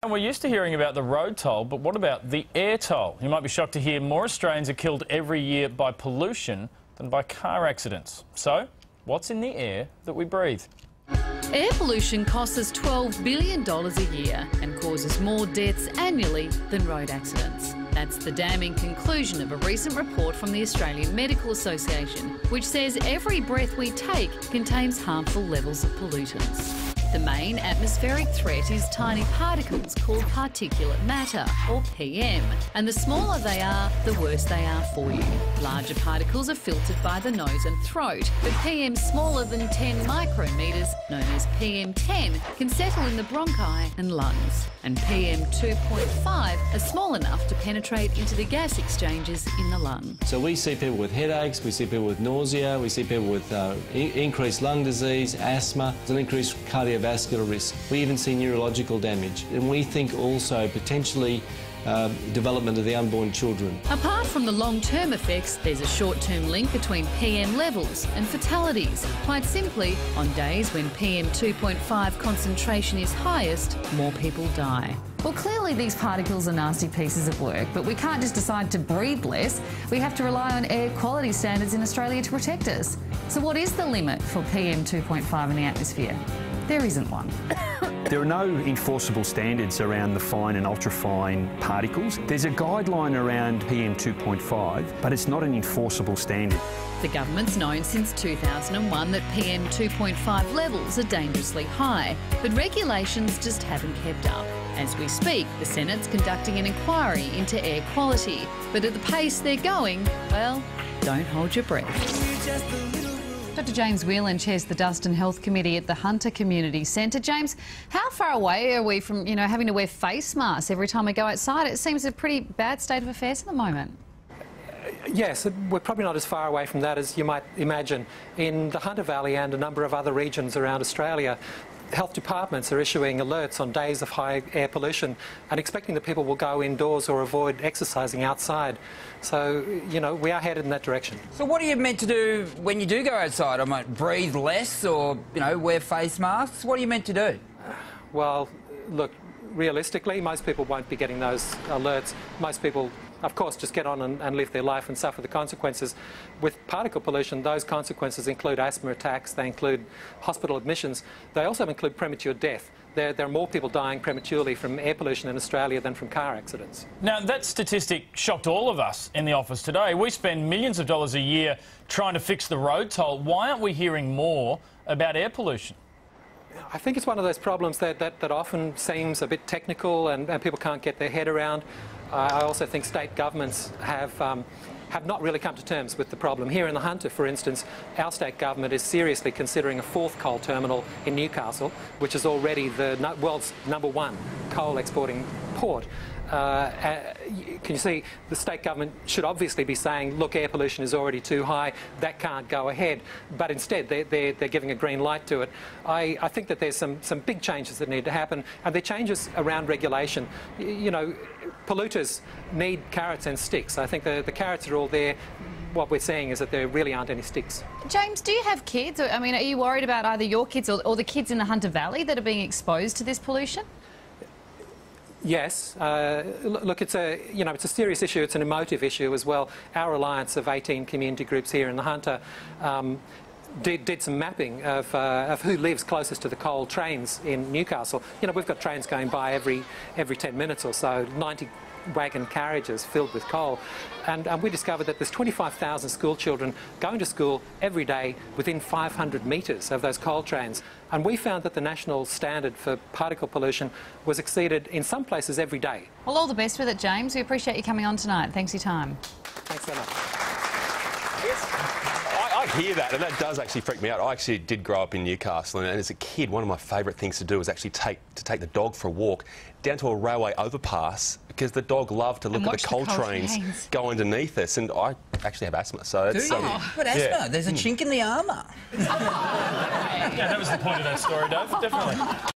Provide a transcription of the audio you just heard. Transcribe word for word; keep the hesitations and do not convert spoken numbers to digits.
And we're used to hearing about the road toll, but what about the air toll? You might be shocked to hear more Australians are killed every year by pollution than by car accidents. So, what's in the air that we breathe? Air pollution costs us twelve billion dollars a year and causes more deaths annually than road accidents. That's the damning conclusion of a recent report from the Australian Medical Association, which says every breath we take contains harmful levels of pollutants. The main atmospheric threat is tiny particles called particulate matter, or P M, and the smaller they are, the worse they are for you. Larger particles are filtered by the nose and throat, but P M smaller than ten micrometres, known as P M ten, can settle in the bronchi and lungs. And P M two point five are small enough to penetrate into the gas exchanges in the lung. So we see people with headaches, we see people with nausea, we see people with uh, increased lung disease, asthma, an increased cardiovascular risk. We even see neurological damage. And we think also potentially Uh, development of the unborn children. Apart from the long-term effects, there's a short-term link between P M levels and fatalities. Quite simply, on days when P M two point five concentration is highest, more people die. Well, clearly these particles are nasty pieces of work, but we can't just decide to breathe less. We have to rely on air quality standards in Australia to protect us. So what is the limit for P M two point five in the atmosphere? There isn't one. There are no enforceable standards around the fine and ultrafine particles. There's a guideline around P M two point five, but it's not an enforceable standard. The government's known since two thousand one that P M two point five levels are dangerously high, but regulations just haven't kept up. As we speak, the Senate's conducting an inquiry into air quality, but at the pace they're going, well, don't hold your breath. Doctor James Whelan chairs the Dust and Health Committee at the Hunter Community Centre. James, how far away are we from, you know, having to wear face masks every time we go outside? It seems a pretty bad state of affairs at the moment. Yes, we're probably not as far away from that as you might imagine. In the Hunter Valley and a number of other regions around Australia, health departments are issuing alerts on days of high air pollution and expecting that people will go indoors or avoid exercising outside. So, you know, we are headed in that direction. So what are you meant to do when you do go outside? I might breathe less or, you know, wear face masks? What are you meant to do? Well, look, realistically, most people won't be getting those alerts. Most people, of course, just get on and, and live their life and suffer the consequences. With particle pollution, those consequences include asthma attacks, they include hospital admissions, they also include premature death. There, there are more people dying prematurely from air pollution in Australia than from car accidents. Now, that statistic shocked all of us in the office today. We spend millions of dollars a year trying to fix the road toll. Why aren't we hearing more about air pollution? I think it's one of those problems that, that, that often seems a bit technical and, and people can't get their head around. Uh, I also think state governments have, um, have not really come to terms with the problem. Here in the Hunter, for instance, our state government is seriously considering a fourth coal terminal in Newcastle, which is already the no world's number one coal exporting port. Uh, uh, can you see, the state government should obviously be saying, look, air pollution is already too high, that can't go ahead, but instead they're, they're, they're giving a green light to it. I, I think that there's some, some big changes that need to happen, and they're changes around regulation. Y you know, polluters need carrots and sticks. I think the, the carrots are all there. What we're seeing is that there really aren't any sticks. James, do you have kids? I mean, are you worried about either your kids or, or the kids in the Hunter Valley that are being exposed to this pollution? Yes. Uh, look, it's a, you know, it's a serious issue. It's an emotive issue as well. Our alliance of eighteen community groups here in the Hunter um, did, did some mapping of, uh, of who lives closest to the coal trains in Newcastle. You know, we've got trains going by every, every ten minutes or so, ninety wagon carriages filled with coal. And, and we discovered that there's twenty-five thousand school children going to school every day within five hundred metres of those coal trains. And we found that the national standard for particle pollution was exceeded in some places every day. Well, all the best with it, James. We appreciate you coming on tonight. Thanks for your time. Thanks so much. I, I hear that, and that does actually freak me out. I actually did grow up in Newcastle, and as a kid, one of my favourite things to do was actually take to take the dog for a walk down to a railway overpass because the dog loved to look at the coal, the coal trains, trains go underneath us, and I actually have asthma, so it's... Do you? Um, but asthma, yeah. There's a chink in the armour. Yeah, that was the point of that story, Dave, definitely.